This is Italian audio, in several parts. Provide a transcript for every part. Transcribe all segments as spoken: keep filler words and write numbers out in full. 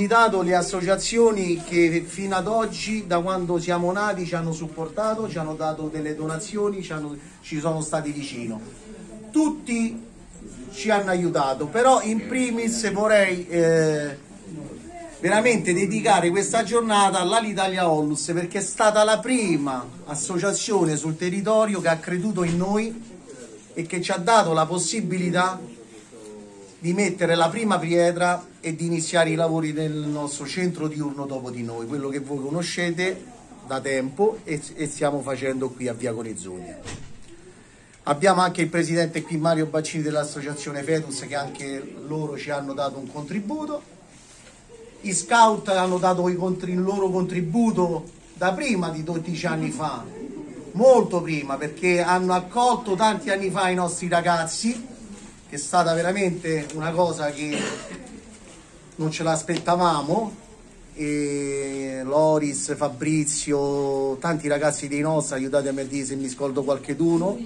felicitato le associazioni che fino ad oggi, da quando siamo nati, ci hanno supportato, ci hanno dato delle donazioni, ci, hanno, ci sono stati vicino. Tutti ci hanno aiutato, però in primis vorrei eh, veramente dedicare questa giornata all'Alitalia Onlus, perché è stata la prima associazione sul territorio che ha creduto in noi e che ci ha dato la possibilità di mettere la prima pietra e di iniziare i lavori del nostro centro diurno Dopo di Noi, quello che voi conoscete da tempo e, e stiamo facendo qui a Via Conezzoni. Abbiamo anche il presidente qui, Mario Baccini, dell'associazione Fetus, che anche loro ci hanno dato un contributo. I scout hanno dato il loro contributo da prima di dodici anni fa, molto prima, perché hanno accolto tanti anni fa i nostri ragazzi, che è stata veramente una cosa che non ce l'aspettavamo. E Loris, Fabrizio, tanti ragazzi dei nostri, aiutatemi a dire se mi scordo qualcheduno,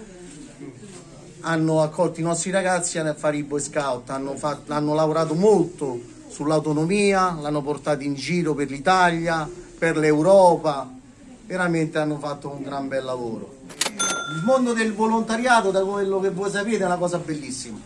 hanno accolto i nostri ragazzi a fare i Boy Scout, hanno, fatto, hanno lavorato molto sull'autonomia, l'hanno portato in giro per l'Italia, per l'Europa, veramente hanno fatto un gran bel lavoro. Il mondo del volontariato, da quello che voi sapete, è una cosa bellissima.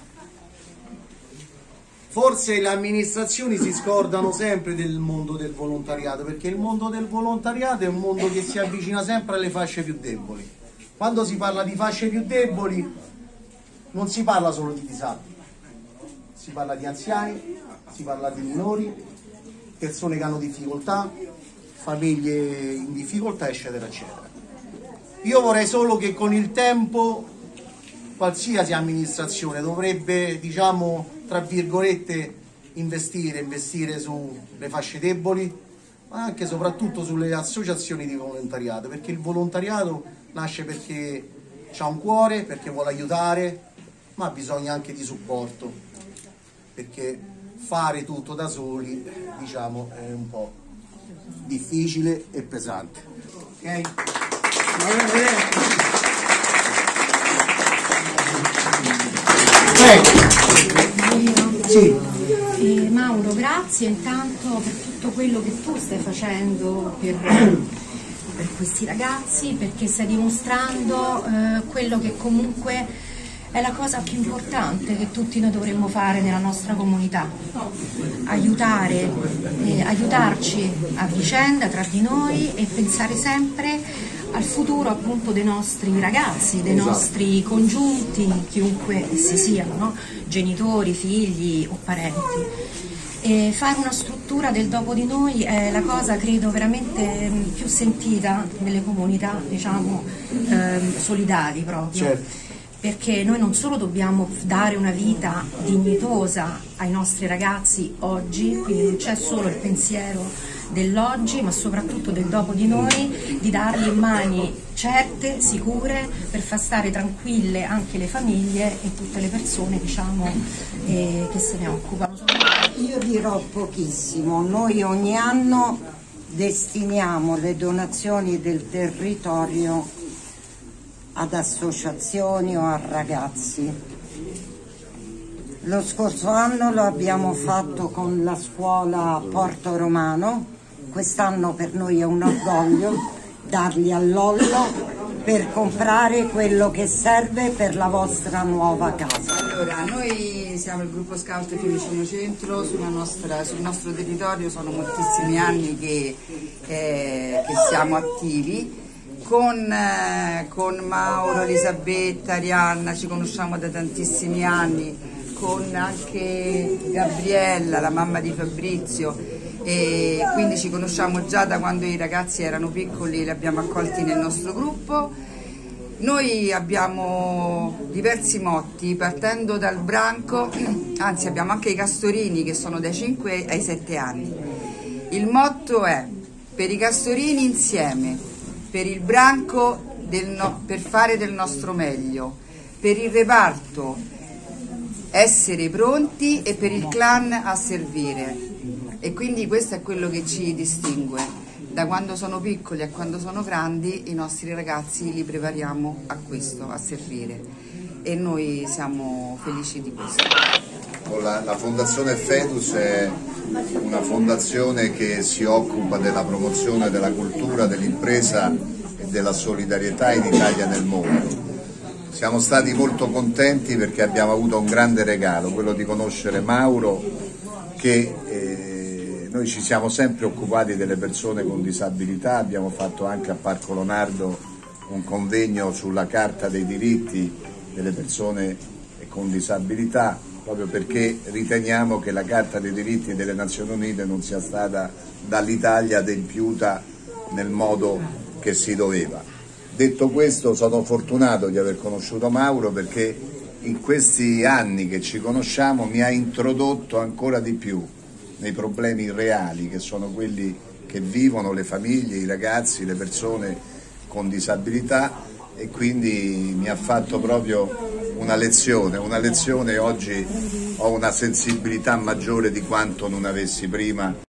Forse le amministrazioni si scordano sempre del mondo del volontariato, perché il mondo del volontariato è un mondo che si avvicina sempre alle fasce più deboli. Quando si parla di fasce più deboli non si parla solo di disabili, si parla di anziani, si parla di minori, persone che hanno difficoltà, famiglie in difficoltà, eccetera, eccetera. Io vorrei solo che con il tempo qualsiasi amministrazione dovrebbe, diciamo, tra virgolette, investire, investire sulle fasce deboli, ma anche e soprattutto sulle associazioni di volontariato, perché il volontariato nasce perché ha un cuore, perché vuole aiutare, ma ha bisogno anche di supporto, perché fare tutto da soli, diciamo, è un po' difficile e pesante. Ok? Sì. Eh, Mauro, grazie intanto per tutto quello che tu stai facendo per, per questi ragazzi, perché stai dimostrando eh, quello che comunque è la cosa più importante che tutti noi dovremmo fare nella nostra comunità: aiutare, eh, aiutarci a vicenda tra di noi e pensare sempre al futuro appunto dei nostri ragazzi, dei esatto. nostri congiunti, chiunque essi siano, no? Genitori, figli o parenti. E fare una struttura del Dopo di Noi è la cosa, credo, veramente più sentita nelle comunità, diciamo, ehm, solidali proprio. Certo. Perché noi non solo dobbiamo dare una vita dignitosa ai nostri ragazzi oggi, quindi non c'è solo il pensiero dell'oggi, ma soprattutto del dopo di noi, di darli in mani certe, sicure, per far stare tranquille anche le famiglie e tutte le persone, diciamo, eh, che se ne occupano. Io dirò pochissimo. Noi ogni anno destiniamo le donazioni del territorio ad associazioni o a ragazzi. Lo scorso anno lo abbiamo fatto con la scuola Porto Romano, quest'anno per noi è un orgoglio darli a Lollo per comprare quello che serve per la vostra nuova casa. Allora, noi siamo il gruppo Scout Fiumicino Centro, sulla nostra, sul nostro territorio sono moltissimi anni che, eh, che siamo attivi. Con, eh, con Mauro, Elisabetta, Arianna ci conosciamo da tantissimi anni, con anche Gabriella, la mamma di Fabrizio, e quindi ci conosciamo già da quando i ragazzi erano piccoli, li abbiamo accolti nel nostro gruppo. Noi abbiamo diversi motti, partendo dal branco, anzi abbiamo anche i castorini che sono dai cinque ai sette anni. Il motto è: per i castorini insieme, per il branco del no, per fare del nostro meglio, per il reparto essere pronti e per il clan a servire. E quindi questo è quello che ci distingue. Da quando sono piccoli a quando sono grandi i nostri ragazzi li prepariamo a questo, a servire, e noi siamo felici di questo. La, la Fondazione Fedus è una fondazione che si occupa della promozione della cultura, dell'impresa e della solidarietà in Italia e nel mondo. Siamo stati molto contenti perché abbiamo avuto un grande regalo, quello di conoscere Mauro, che eh, noi ci siamo sempre occupati delle persone con disabilità, abbiamo fatto anche a Parco Lonardo un convegno sulla Carta dei diritti delle persone con disabilità, proprio perché riteniamo che la Carta dei diritti delle Nazioni Unite non sia stata dall'Italia adempiuta nel modo che si doveva. Detto questo, sono fortunato di aver conosciuto Mauro perché in questi anni che ci conosciamo mi ha introdotto ancora di più nei problemi reali, che sono quelli che vivono le famiglie, i ragazzi, le persone con disabilità, e quindi mi ha fatto proprio una lezione, una lezione. Oggi ho una sensibilità maggiore di quanto non avessi prima.